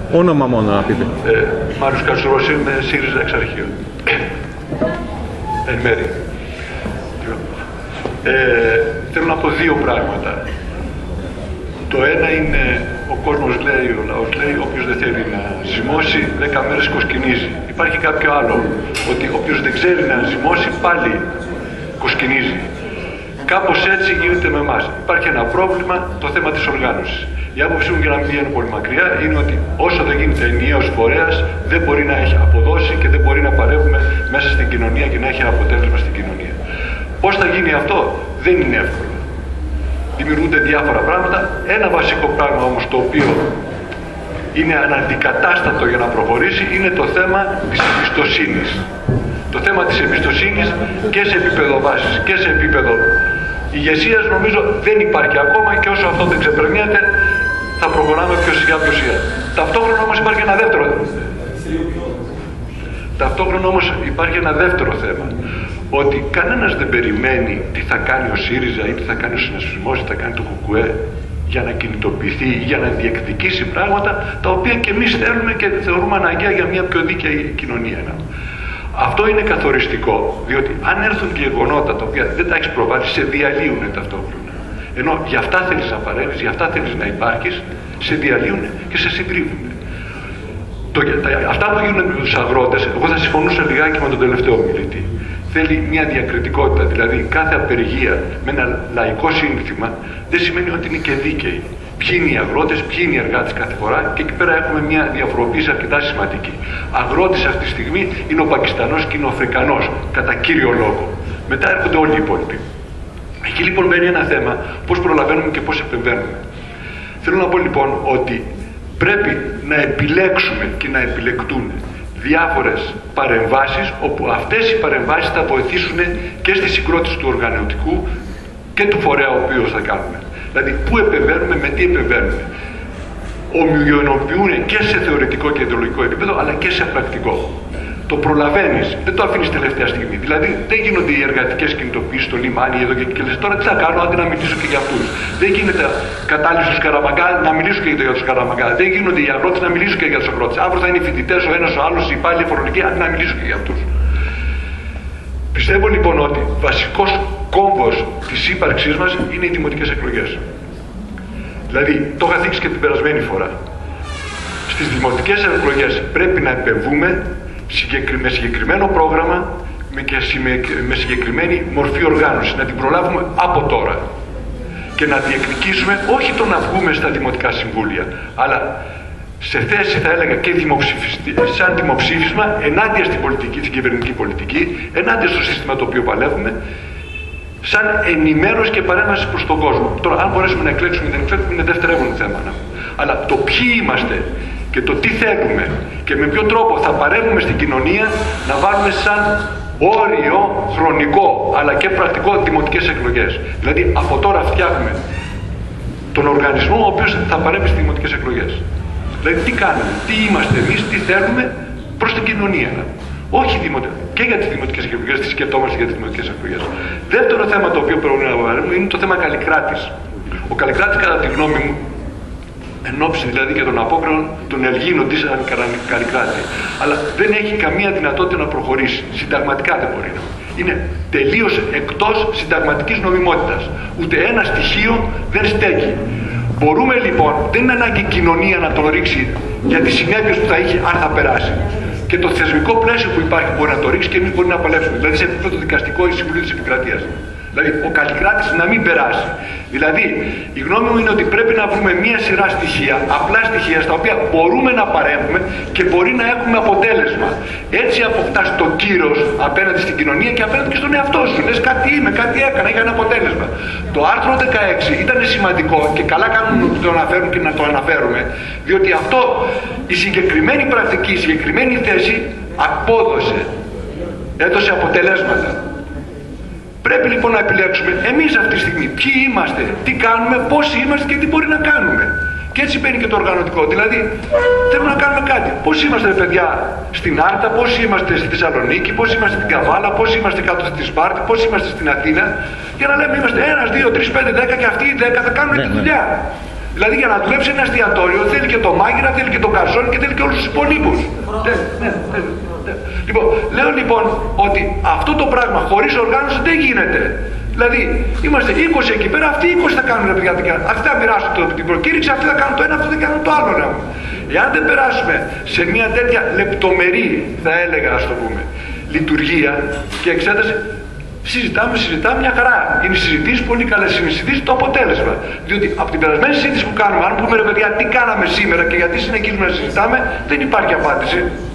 Όνομα μόνο να πείτε. Μάριος Κατσουρός, είμαι ΣΥΡΙΖΑ εξ αρχείου. Εν μέρει. Θέλω να πω δύο πράγματα. Το ένα είναι, ο κόσμος λέει, ο λαός λέει, όποιος δεν θέλει να ζυμώσει 10 μέρες κοσκινίζει. Υπάρχει κάποιο άλλο, ότι όποιος δεν ξέρει να ζυμώσει πάλι κοσκινίζει. Κάπως έτσι γίνεται με εμάς. Υπάρχει ένα πρόβλημα, το θέμα της οργάνωσης. Η άποψή μου, για να μην πηγαίνω πολύ μακριά, είναι ότι όσο δεν γίνεται ενιαίος φορέας, δεν μπορεί να έχει αποδώσει και δεν μπορεί να παρεύουμε μέσα στην κοινωνία και να έχει ένα αποτέλεσμα στην κοινωνία. Πώς θα γίνει αυτό, δεν είναι εύκολο. Δημιουργούνται διάφορα πράγματα. Ένα βασικό πράγμα όμως, το οποίο είναι αναντικατάστατο για να προχωρήσει, είναι το θέμα της εμπιστοσύνης. Το θέμα της εμπιστοσύνης και σε επίπεδο βάσης και σε επίπεδο ηγεσίας νομίζω δεν υπάρχει ακόμα, και όσο αυτό δεν ξεπερνιέται θα προχωράμε πιο σιγά πιο σιγά. Ταυτόχρονα όμως υπάρχει ένα δεύτερο θέμα. Ότι κανένας δεν περιμένει τι θα κάνει ο ΣΥΡΙΖΑ ή τι θα κάνει ο συνασπισμός ή τι θα κάνει το ΚΚΕ για να κινητοποιηθεί ή για να διεκδικήσει πράγματα τα οποία και εμείς θέλουμε και θεωρούμε αναγκαία για μια πιο δίκαιη κοινωνία. Αυτό είναι καθοριστικό, διότι αν έρθουν και γεγονότα τα οποία δεν τα έχεις προβάλλει, σε διαλύουν ταυτόχρονα. Ενώ για αυτά θέλεις να παρέμβεις, για αυτά θέλεις να υπάρχεις, σε διαλύουν και σε συντρίβουν. Αυτά που γίνονται με τους αγρότες, εγώ θα συμφωνούσα λιγάκι με τον τελευταίο μιλητή. Θέλει μια διακριτικότητα, δηλαδή κάθε απεργία με ένα λαϊκό σύνθημα δεν σημαίνει ότι είναι και δίκαιη. Ποιοι είναι οι αγρότες, ποιοι είναι οι εργάτες κάθε φορά, και εκεί πέρα έχουμε μια διαφοροποίηση αρκετά σημαντική. Αγρότης αυτή τη στιγμή είναι ο Πακιστανός και είναι ο Αφρικανός, κατά κύριο λόγο. Μετά έρχονται όλοι οι υπόλοιποι. Εκεί λοιπόν μπαίνει ένα θέμα, πώς προλαβαίνουμε και πώς επεμβαίνουμε. Θέλω να πω λοιπόν ότι πρέπει να επιλέξουμε και να επιλεκτούν διάφορες παρεμβάσεις, όπου αυτές οι παρεμβάσεις θα βοηθήσουν και στη συγκρότηση του οργανωτικού και του φορέα ο οποίος θα κάνουμε. Δηλαδή, πού επεμβαίνουμε, με τι επεμβαίνουμε. Ομοιοποιούν και σε θεωρητικό και ιδεολογικό επίπεδο, αλλά και σε πρακτικό. Το προλαβαίνεις, δεν το αφήνεις τελευταία στιγμή. Δηλαδή, δεν γίνονται οι εργατικές κινητοποιήσεις στο λιμάνι εδώ και εκεί και λες τώρα τι θα κάνω, αντί να μιλήσω και για αυτούς. Δεν γίνεται κατάληψη στους Καραμαγκά να μιλήσω και για τους Καραμαγκά. Δεν γίνονται οι αγρότες να μιλήσω και για τους αγρότες. Αύριο θα είναι οι φοιτητές, ο ένας ο άλλος, οι υπάλληλοι φορολογικοί, αντί να μιλήσω και για αυτούς. Πιστεύω λοιπόν ότι βασικός κόμβος της ύπαρξής μας είναι οι δημοτικές εκλογές. Δηλαδή, το είχα δείξει και την περασμένη φορά. Στις δημοτικές εκλογές πρέπει να επεμβούμε με συγκεκριμένο πρόγραμμα, με συγκεκριμένη μορφή οργάνωση, να την προλάβουμε από τώρα και να διεκδικήσουμε όχι το να βγούμε στα δημοτικά συμβούλια, αλλά σε θέση, θα έλεγα, και σαν δημοψήφισμα ενάντια στην πολιτική, στην κυβερνητική πολιτική, ενάντια στο σύστημα το οποίο παλεύουμε, σαν ενημέρωση και παρέμβαση προς τον κόσμο. Τώρα, αν μπορέσουμε να εκλέξουμε ή δεν εκλέξουμε, είναι δευτερεύον θέμα. Αλλά το ποιοι είμαστε και το τι θέλουμε και με ποιο τρόπο θα παρέμβουμε στην κοινωνία, να βάλουμε σαν όριο χρονικό αλλά και πρακτικό δημοτικές εκλογές. Δηλαδή, από τώρα φτιάχνουμε τον οργανισμό ο οποίος θα παρέμβει στις δημοτικές εκλογές. Δηλαδή, τι κάνουμε, τι είμαστε εμείς, τι θέλουμε προς την κοινωνία. Όχι και για τις δημοτικές εκλογές, τι σκεφτόμαστε για τις δημοτικές εκλογές. Δεύτερο θέμα το οποίο πρέπει να βάλουμε είναι το θέμα Καλλικράτης. Ο Καλλικράτης, κατά τη γνώμη μου, εν ώψη δηλαδή και των απόκρινων, τον ελγίνονται σαν Καλλικράτη. Αλλά δεν έχει καμία δυνατότητα να προχωρήσει. Συνταγματικά δεν μπορεί να. Είναι τελείως εκτός συνταγματικής νομιμότητας. Ούτε ένα στοιχείο δεν στέκει. Μπορούμε λοιπόν, δεν είναι ανάγκη η κοινωνία να τον ρίξει για τις συνέπειες που θα έχει αν θα περάσει. Και το θεσμικό πλαίσιο που υπάρχει μπορεί να το ρίξει και εμείς μπορεί να παλέψουμε. Δηλαδή σε επίπεδο δικαστικό ή Συμβουλίου της Επικρατείας. Δηλαδή ο Καλλικράτης να μην περάσει. Δηλαδή η γνώμη μου είναι ότι πρέπει να βρούμε μία σειρά στοιχεία, απλά στοιχεία στα οποία μπορούμε να παρέμβουμε και μπορεί να έχουμε αποτέλεσμα. Έτσι αποκτάς το κύρος απέναντι στην κοινωνία και απέναντι και στον εαυτό σου. Λες κάτι είμαι, κάτι έκανα, είχα ένα αποτέλεσμα. Το άρθρο 16 ήταν σημαντικό και καλά κάνουν να το αναφέρουν και να το αναφέρουμε, διότι αυτό, η συγκεκριμένη πρακτική, η συγκεκριμένη θέση απόδωσε, έδωσε αποτελέσματα. Πρέπει λοιπόν να επιλέξουμε εμείς αυτή τη στιγμή ποιοι είμαστε, τι κάνουμε, πόσοι είμαστε και τι μπορεί να κάνουμε. Και έτσι μπαίνει και το οργανωτικό. Δηλαδή, θέλουμε να κάνουμε κάτι. Πώς είμαστε, παιδιά, στην Άρτα, πώς είμαστε στη Θεσσαλονίκη, πώς είμαστε στην Καβάλα, πώς είμαστε κάτω στη Σπάρτη, πώς είμαστε στην Αθήνα. Για να λέμε είμαστε 1, 2, 3, 5, 10 και αυτοί οι 10 θα κάνουν τη δουλειά. Δηλαδή για να δουλέψει ένα εστιατόριο θέλει και το μάγειρα, θέλει και το καρσόνι και θέλει και όλους τους υπολείπους. Λοιπόν, λέω λοιπόν ότι αυτό το πράγμα χωρίς οργάνωση δεν γίνεται. Δηλαδή, είμαστε 20 εκεί πέρα, αυτοί 20 θα κάνουν παιδιά. Αυτοί θα μοιράσουν την προκήρυξη, αυτοί θα κάνουν το ένα, αυτοί θα κάνουν το άλλο. Εάν δεν περάσουμε σε μια τέτοια λεπτομερή, θα έλεγα, ας το πούμε, λειτουργία και εξέταση, συζητάμε μια χαρά. Είναι συζητήσεις πολύ καλές, είναι συζητήσεις το αποτέλεσμα. Διότι από την περασμένη συζήτηση που κάνουμε, αν πούμε ρε παιδιά τι κάναμε σήμερα και γιατί συνεχίζουμε να συζητάμε, δεν υπάρχει απάντηση.